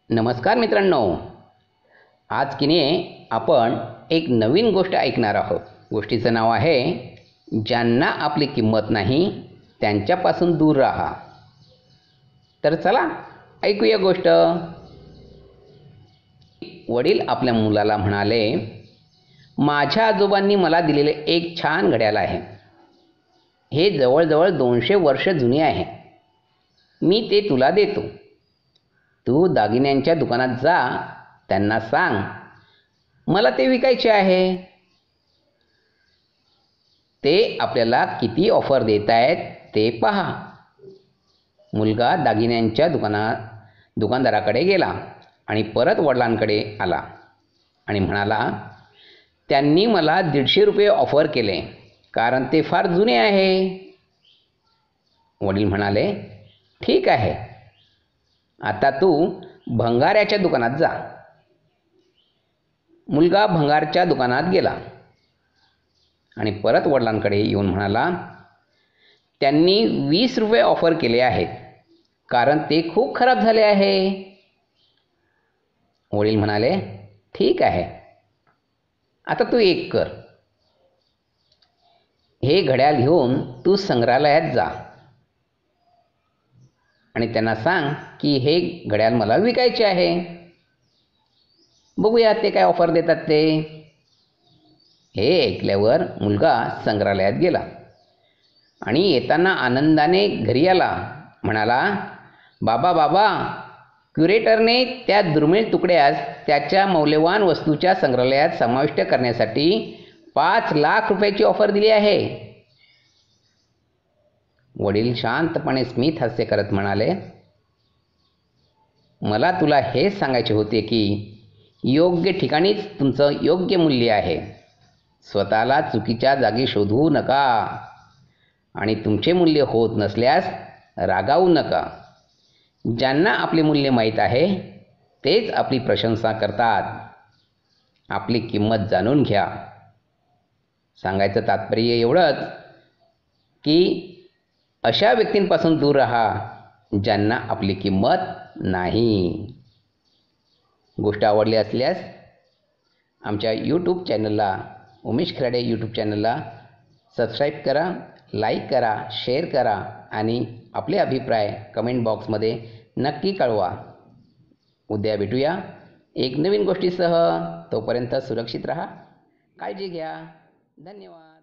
नमस्कार मित्रांनो, आज की नाही आपण एक नवीन गोष्ट ऐकणार आहोत. गोष्टीचं नाव आहे ज्यांना आपली किंमत नाही त्यांच्यापासून दूर राहा. तर चला ऐकूया गोष्ट. वडील आपल्या मुलाला म्हणाले, माझ्या आजोबांनी मला दिलेले एक छान घड्याळ आहे. हे जवळजवळ 200 वर्ष जुने आहे. मी ते तुला देतो. तू दागिन्यांच्या दुकानात जा, त्यांना सांग मला ते विकायचे आहे. ते आपल्याला किती ऑफर देत आहेत ते पहा. मुलगा दागिन्यांच्या दुकानदाराकडे गेला आणि परत वडिलांकडे आला आणि म्हणाला, त्यांनी मला 150 रुपये ऑफर केले कारण ते फार जुने आहे. वडील म्हणाले, ठीक आहे, आता तू भंगाराच्या दुकानात जा. मुलगा भंगारच्या दुकानात गेला आणि परत वडिलांकडे येऊन म्हणाला, त्यांनी 20 रुपये ऑफर केले आहेत कारण ते खूप खराब झाले आहे. वडील म्हणाले, ठीक आहे, आता तू एक कर. हे घड्याळ घेऊन तू संग्रहालयात जा आणि त्यांना सांग की हे घड्याळ मला विकायचे आहे. बघूया ते काय ऑफर देतात ते. हे ऐकल्यावर मुलगा संग्रहालयात गेला आणि येताना आनंदाने घरी आला. म्हणाला, बाबा बाबा, क्युरेटरने त्या दुर्मिळ तुकड्यास त्याच्या मौल्यवान वस्तूच्या संग्रहालयात समाविष्ट करण्यासाठी 5 लाख रुपयाची ऑफर दिली आहे. वडील शांतपणे स्मित हास्य करत म्हणाले, मला तुला हेच सांगायचे होते की योग्य ठिकाणीच तुमचं योग्य मूल्य आहे. स्वतःला चुकीच्या जागी शोधवू नका आणि तुमचे मूल्य होत नसल्यास रागावू नका. ज्यांना आपले मूल्य माहीत आहे तेच आपली प्रशंसा करतात. आपली किंमत जाणून घ्या. सांगायचं तात्पर्य एवढंच की अशा व्यक्तींपासून दूर राहा ज्यांना आपली किंमत नाही. गोष्ट आवडली असल्यास आमच्या यूट्यूब चॅनलला, उमेश खराडे यूट्यूब चॅनलला सबस्क्राईब करा, लाईक करा, शेअर करा आणि आपले अभिप्राय कमेंट बॉक्समध्ये नक्की कळवा. उद्या भेटूया एक नवीन गोष्टीसह. तोपर्यंत सुरक्षित राहा, काळजी घ्या. धन्यवाद.